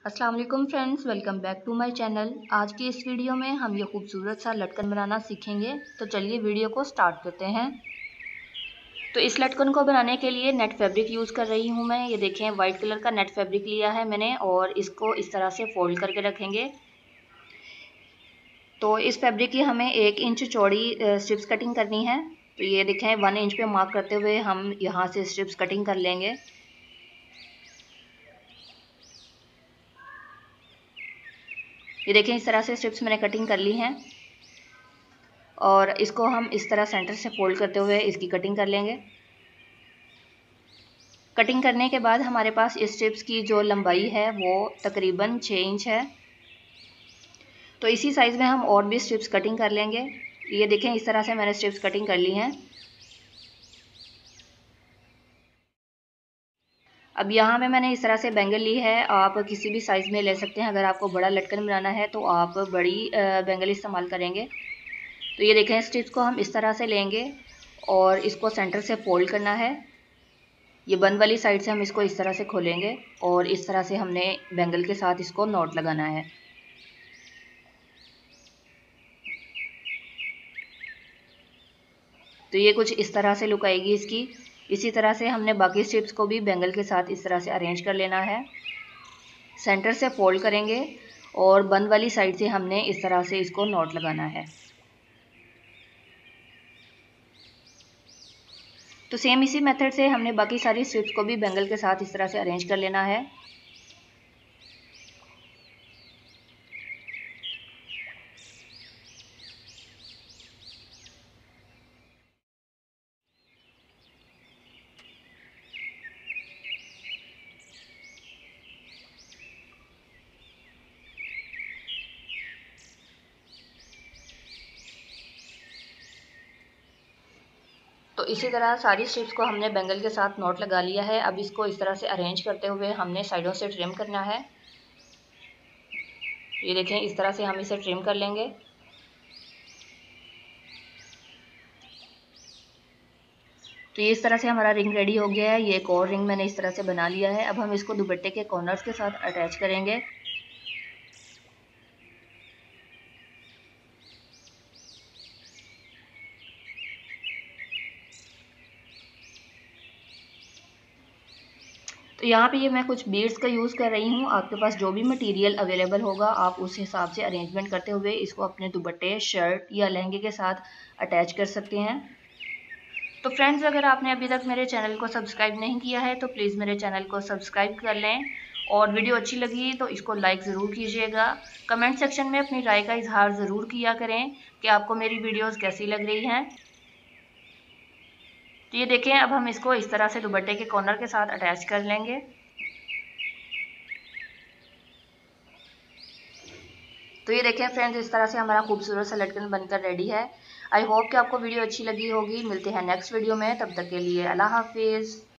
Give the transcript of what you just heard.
अस्सलाम वालेकुम friends, welcome back to my channel. आज की इस वीडियो में हम ये खूबसूरत सा लटकन बनाना सीखेंगे। तो चलिए वीडियो को स्टार्ट करते हैं। तो इस लटकन को बनाने के लिए नेट फैब्रिक यूज़ कर रही हूँ मैं। ये देखें, वाइट कलर का नेट फैब्रिक लिया है मैंने और इसको इस तरह से फोल्ड करके रखेंगे। तो इस फैब्रिक की हमें 1 इंच चौड़ी स्ट्रिप्स कटिंग करनी है। तो ये देखें, 1 इंच पे मार्क करते हुए हम यहाँ से स्ट्रिप्स कटिंग कर लेंगे। ये देखें, इस तरह से स्ट्रिप्स मैंने कटिंग कर ली हैं और इसको हम इस तरह सेंटर से फोल्ड करते हुए इसकी कटिंग कर लेंगे। कटिंग करने के बाद हमारे पास इस स्ट्रिप्स की जो लंबाई है वो तकरीबन 6 इंच है। तो इसी साइज़ में हम और भी स्ट्रिप्स कटिंग कर लेंगे। ये देखें, इस तरह से मैंने स्ट्रिप्स कटिंग कर ली हैं। अब यहाँ में मैंने इस तरह से बैंगल ली है। आप किसी भी साइज़ में ले सकते हैं। अगर आपको बड़ा लटकन बनाना है तो आप बड़ी बैंगल इस्तेमाल करेंगे। तो ये देखें, स्ट्रिप्स को हम इस तरह से लेंगे और इसको सेंटर से फोल्ड करना है। ये बंद वाली साइड से हम इसको इस तरह से खोलेंगे और इस तरह से हमने बैंगल के साथ इसको नॉट लगाना है। तो ये कुछ इस तरह से लुक आएगी इसकी। इसी तरह से हमने बाकी स्ट्रिप्स को भी बैंगल के साथ इस तरह से अरेंज कर लेना है। सेंटर से फोल्ड करेंगे और बंद वाली साइड से हमने इस तरह से इसको नॉट लगाना है। तो सेम इसी मेथड से हमने बाकी सारी स्ट्रिप्स को भी बैंगल के साथ इस तरह से अरेंज कर लेना है। तो इसी तरह सारी स्ट्रिप्स को हमने बैंगल के साथ नॉट लगा लिया है। अब इसको इस तरह से अरेंज करते हुए हमने साइडों से ट्रिम करना है। ये देखें, इस तरह से हम इसे ट्रिम कर लेंगे। तो ये इस तरह से हमारा रिंग रेडी हो गया है। ये एक और रिंग मैंने इस तरह से बना लिया है। अब हम इसको दुपट्टे के कॉर्नर्स के साथ अटैच करेंगे। तो यहाँ पे ये मैं कुछ बीड्स का यूज़ कर रही हूँ। आपके पास जो भी मटेरियल अवेलेबल होगा आप उस हिसाब से अरेंजमेंट करते हुए इसको अपने दुपट्टे, शर्ट या लहंगे के साथ अटैच कर सकते हैं। तो फ्रेंड्स, अगर आपने अभी तक मेरे चैनल को सब्सक्राइब नहीं किया है तो प्लीज़ मेरे चैनल को सब्सक्राइब कर लें और वीडियो अच्छी लगी तो इसको लाइक ज़रूर कीजिएगा। कमेंट सेक्शन में अपनी राय का इजहार ज़रूर किया करें कि आपको मेरी वीडियोज़ कैसी लग रही हैं। तो ये देखें, अब हम इसको इस तरह से दुपट्टे के कॉर्नर के साथ अटैच कर लेंगे। तो ये देखें फ्रेंड्स, इस तरह से हमारा खूबसूरत सा लटकन बनकर रेडी है। आई होप कि आपको वीडियो अच्छी लगी होगी। मिलते हैं नेक्स्ट वीडियो में, तब तक के लिए अल्लाह हाफिज़।